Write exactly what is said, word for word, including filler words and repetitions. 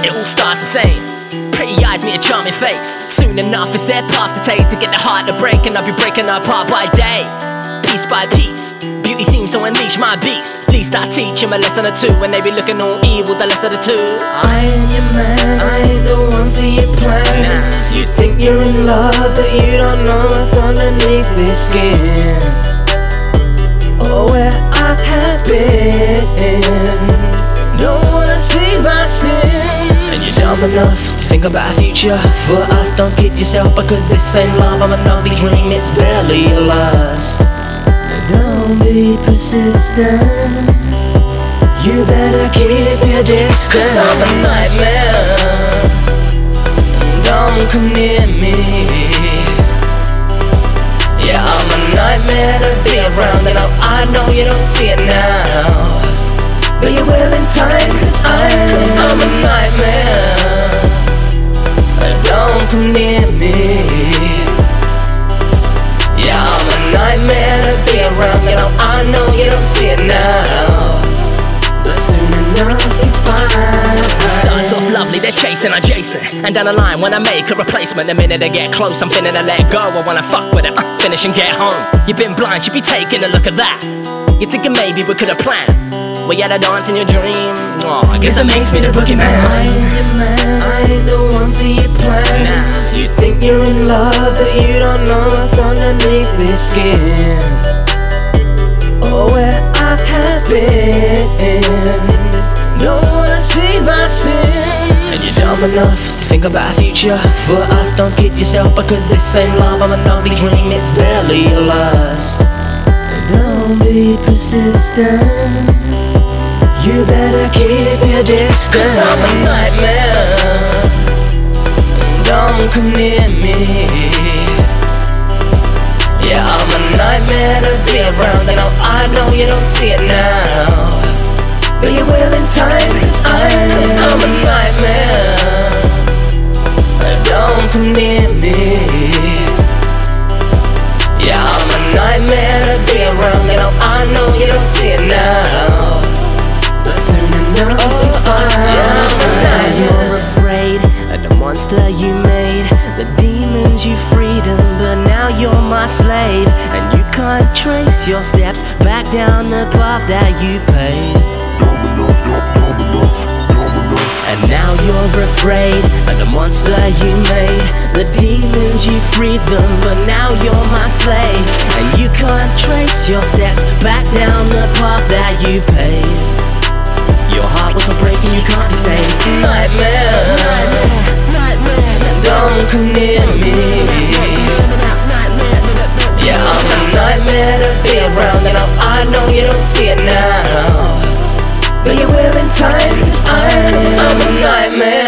it all starts the same. Pretty eyes meet a charming face. Soon enough it's their path to take, to get the heart to break, and I'll be breaking her apart by day, piece by piece. Beauty seems to unleash my beast. At least I teach him a lesson or two, when they be looking all evil, the less of the two. I ain't your man, I ain't the one for your plans. Nah. You think you're in love, but you don't know what's underneath this skin. Oh, where I have been. Don't wanna see my sins. And you're dumb enough to think about a future for us. Don't kid yourself, because this ain't love. I'm a lovely dream, it's barely a lust. Don't be persistent. You better keep your distance, 'cause I'm a nightmare. Don't come near me. Yeah, I'm a nightmare to be around, and I know you don't see it now, but you will in time, 'cause I'm, cause I'm a nightmare. Don't come near me. Yeah, I'm a nightmare to be around, you know, I know you don't see it now, but soon enough it's fine. Starts off lovely, they're chasing adjacent, and down the line when I make a replacement, the minute they get close I'm finna to let go. I wanna fuck with it, uh, finish and get home. You've been blind, you be taking a look at that. You're thinking maybe we could've planned. Well, you had a dance in your dream. Oh, I guess it makes me the boogeyman. I ain't your man, I ain't the one for your plans. Nah. You think you're in love, but you don't know what's underneath this skin. Oh, where I have been. Don't wanna see my sins. And you're dumb enough to think about a future for us. Don't kid yourself, because this ain't love. I'm a lovely dream, it's barely a lust. Don't be persistent. You better keep your distance, 'cause I'm a nightmare. Don't come near me. Yeah, I'm a nightmare to be around, and I know you don't see it now, but you will in time, 'cause I'm, cause I'm a nightmare. Don't come near me. Yeah, I'm a nightmare to be around, and I know you don't see it now, but soon enough it's fine. Now you're afraid of the monster you made, the demons you freed them, but now you're my slave, and you can't trace your steps back down the path that you paved. And now you're afraid of the monster you made, the demons you freed them, but now you're my slave, and you can't trace your steps back down the path that you paved. Your heart was so breaking you can't be saved. Nightmare, don't come near me. Yeah, I'm a nightmare to be around, and I know you don't see it now, but you will in time, 'cause I'm, 'cause I'm a nightmare.